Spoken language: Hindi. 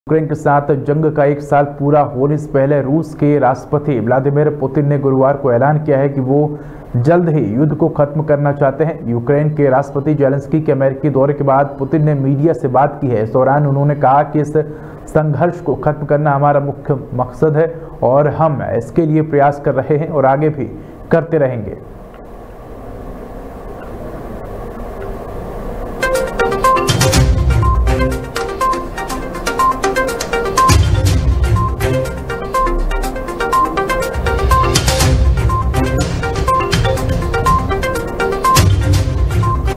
यूक्रेन के साथ जंग का एक साल पूरा होने से पहले रूस के राष्ट्रपति व्लादिमीर पुतिन ने गुरुवार को ऐलान किया है कि वो जल्द ही युद्ध को खत्म करना चाहते हैं। यूक्रेन के राष्ट्रपति जेलेंस्की के अमेरिकी दौरे के बाद पुतिन ने मीडिया से बात की है। इस दौरान उन्होंने कहा कि इस संघर्ष को खत्म करना हमारा मुख्य मकसद है और हम इसके लिए प्रयास कर रहे हैं और आगे भी करते रहेंगे।